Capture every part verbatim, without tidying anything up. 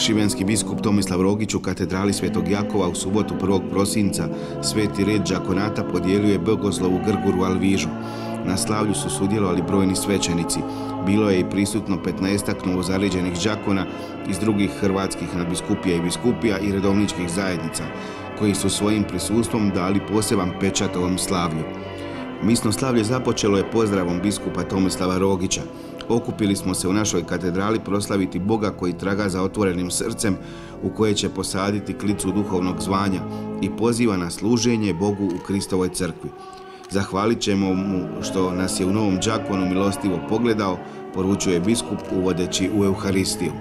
Šibenski biskup Tomislav Rogić u katedrali Svetog Jakova u subotu prvog prosinca sveti red đakonata podijelio je blagoslov u Grguru Alvižu. Na slavlju su sudjelovali brojni svećenici. Bilo je i prisutno petnaestak novozaređenih đakona iz drugih hrvatskih nadbiskupija i biskupija i redovničkih zajednica, koji su svojim prisustvom dali poseban pečat ovom slavlju. Misno slavlje započelo je pozdravom biskupa Tomislava Rogića. Okupili smo se u našoj katedrali proslaviti Boga koji traga za otvorenim srcem u koje će posaditi klicu duhovnog zvanja i poziva na služenje Bogu u Kristovoj crkvi. Zahvalit ćemo mu što nas je u novom đakonu milostivo pogledao, poručuje biskup uvodeći u Euharistiju.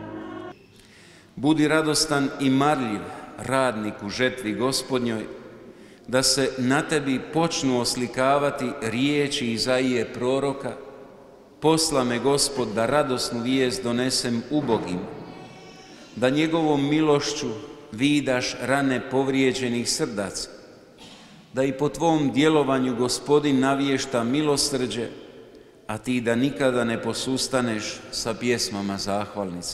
Budi radostan i marljiv, radnik u žetvi Gospodnjoj, da se na tebi počnu oslikavati riječi Izaije proroka: posla me Gospod da radosnu vijest donesem ubogima, da njegovom milošću vidaš rane povrijeđenih srdaca, da i po tvom djelovanju Gospodin navješta milosrđe, a ti da nikada ne posustaneš sa pjesmama zahvalnica.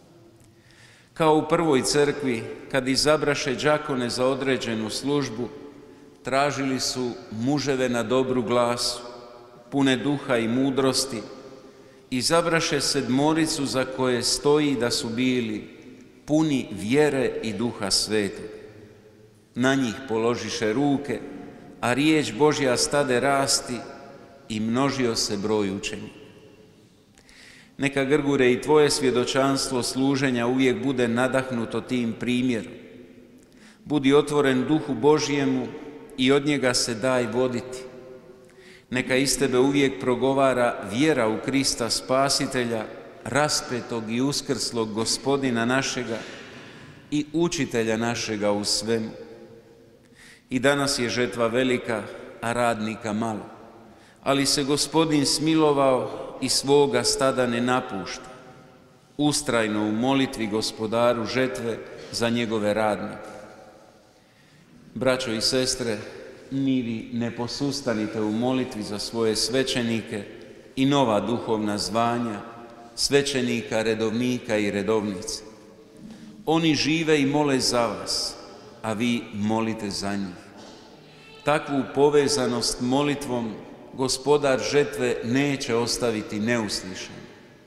Kao u prvoj crkvi, kad izabraše đakone za određenu službu, tražili su muževe na dobru glasu, pune duha i mudrosti, izabraše sedmoricu za koje stoji da su bili puni vjere i duha svetog. Na njih položiše ruke, a riječ Božja stade rasti i množio se broj učenika. Neka, Grgure, i tvoje svjedočanstvo služenja uvijek bude nadahnuto tim primjerom. Budi otvoren duhu Božjemu i od njega se daj voditi. Neka iz tebe uvijek progovara vjera u Krista Spasitelja, raspetog i uskrslog Gospodina našega i učitelja našega u svemu. I danas je žetva velika, a radnika malo, ali se Gospodin smilovao i svoga stada ne napušta. Ustrajno u molitvi Gospodaru žetve za njegove radnike. Braćo i sestre, ni vi ne posustanite u molitvi za svoje svećenike i nova duhovna zvanja, svećenika, redovnika i redovnice. Oni žive i mole za vas, a vi molite za njih. Takvu povezanost molitvom Gospodar žetve neće ostaviti neuslišenu.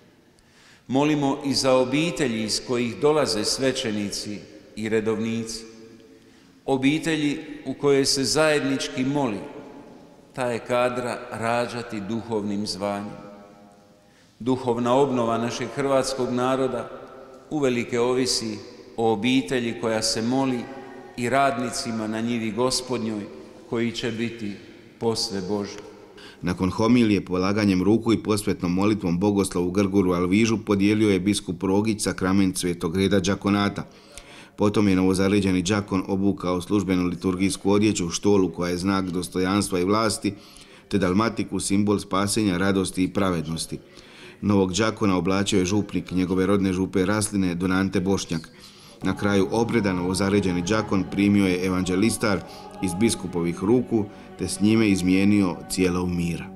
Molimo i za obitelji iz kojih dolaze svećenici i redovnici. Obitelji u kojoj se zajednički moli, ta je kadra rađati duhovnim zvanjem. Duhovna obnova našeg hrvatskog naroda uvelike ovisi o obitelji koja se moli i radnicima na njivi Gospodnjoj koji će biti posve Božji. Nakon homilije polaganjem ruku i posvetnom molitvom bogoslovu u Grguru Alvižu podijelio je biskup Rogić sakrament svetog reda đakonata. Potom je novozaređeni đakon obukao službenu liturgijsku odjeću, štolu koja je znak dostojanstva i vlasti, te dalmatiku, simbol spasenja, radosti i pravednosti. Novog đakona oblačio je župnik njegove rodne župe Rasline, don Ante Bošnjak. Na kraju obreda novozaređeni đakon primio je evanđelistar iz biskupovih ruku, te s njime izmijenio cijelo mira.